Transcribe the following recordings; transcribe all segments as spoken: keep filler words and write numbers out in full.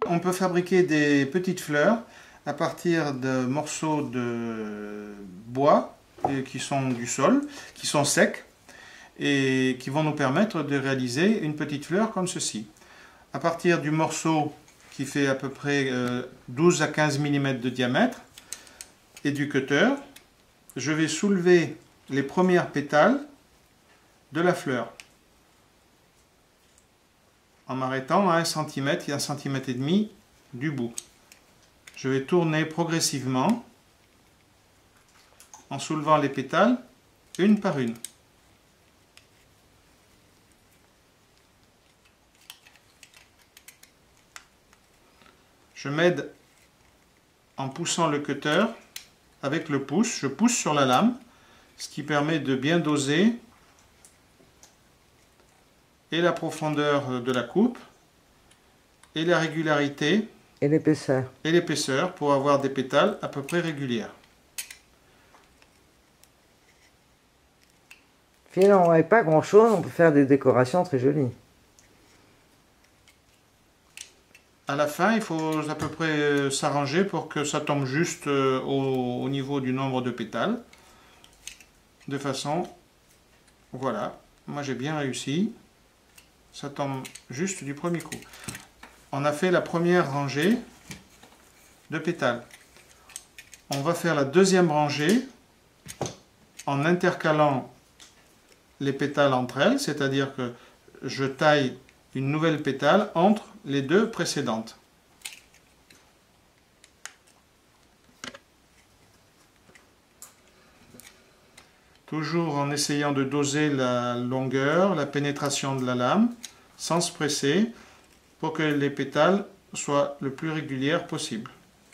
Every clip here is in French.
On peut fabriquer des petites fleurs à partir de morceaux de bois qui sont du sol, qui sont secs et qui vont nous permettre de réaliser une petite fleur comme ceci. À partir du morceau qui fait à peu près douze à quinze millimètres de diamètre et du cutter, je vais soulever les premières pétales de la fleur en m'arrêtant à un centimètre et un centimètre et demi du bout. Je vais tourner progressivement en soulevant les pétales une par une. Je m'aide en poussant le cutter avec le pouce, je pousse sur la lame, ce qui permet de bien doser et la profondeur de la coupe et la régularité et l'épaisseur et l'épaisseur pour avoir des pétales à peu près régulières. Finalement, avec pas grand chose, on peut faire des décorations très jolies. À la fin, il faut à peu près s'arranger pour que ça tombe juste au, au niveau du nombre de pétales. De façon, voilà, moi j'ai bien réussi. Ça tombe juste du premier coup. On a fait la première rangée de pétales. On va faire la deuxième rangée en intercalant les pétales entre elles, c'est-à-dire que je taille une nouvelle pétale entre les deux précédentes. Toujours en essayant de doser la longueur, la pénétration de la lame, sans se presser, pour que les pétales soient le plus régulières possible.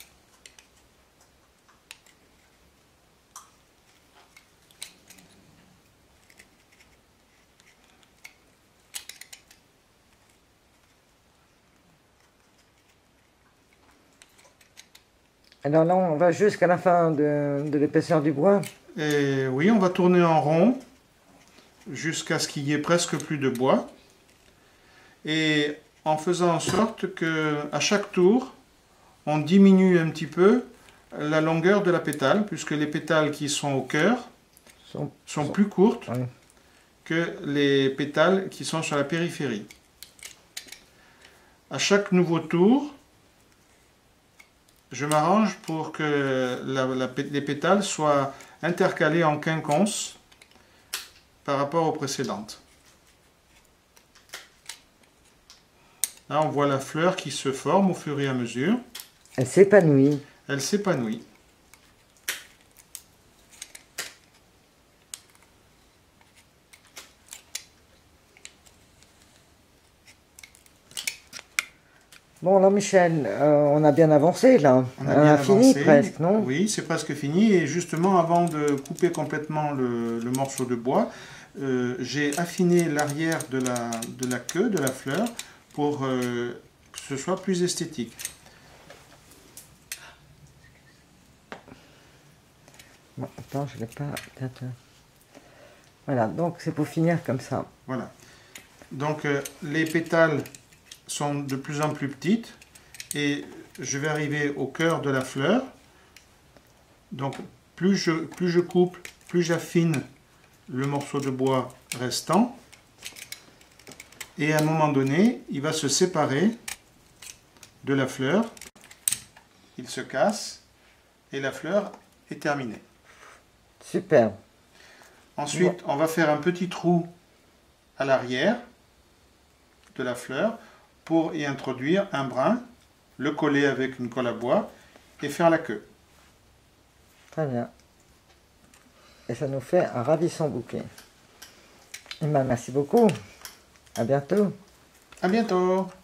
Alors là, on va jusqu'à la fin de, de l'épaisseur du bois. Et oui, on va tourner en rond jusqu'à ce qu'il y ait presque plus de bois. Et en faisant en sorte que à chaque tour, on diminue un petit peu la longueur de la pétale, puisque les pétales qui sont au cœur sont, sont, sont plus courtes oui. que les pétales qui sont sur la périphérie. À chaque nouveau tour, je m'arrange pour que la, la, les pétales soient intercalés en quinconce par rapport aux précédentes. Là, on voit la fleur qui se forme au fur et à mesure. Elle s'épanouit. Elle s'épanouit. Bon, alors Michel, euh, on a bien avancé là. On a, on bien a fini avancé. presque, non? Oui, c'est presque fini. Et justement, avant de couper complètement le, le morceau de bois, euh, j'ai affiné l'arrière de la, de la queue de la fleur pour euh, que ce soit plus esthétique. Bon, attends, je ne l'ai pas... Voilà, donc c'est pour finir comme ça. Voilà. Donc euh, les pétales sont de plus en plus petites et je vais arriver au cœur de la fleur. Donc plus je, plus je coupe, plus j'affine le morceau de bois restant. Et à un moment donné, il va se séparer de la fleur. Il se casse et la fleur est terminée. Super. Ensuite, on va faire un petit trou à l'arrière de la fleur pour y introduire un brin, le coller avec une colle à bois et faire la queue. Très bien. Et ça nous fait un ravissant bouquet. Et ben, merci beaucoup. À bientôt. À bientôt.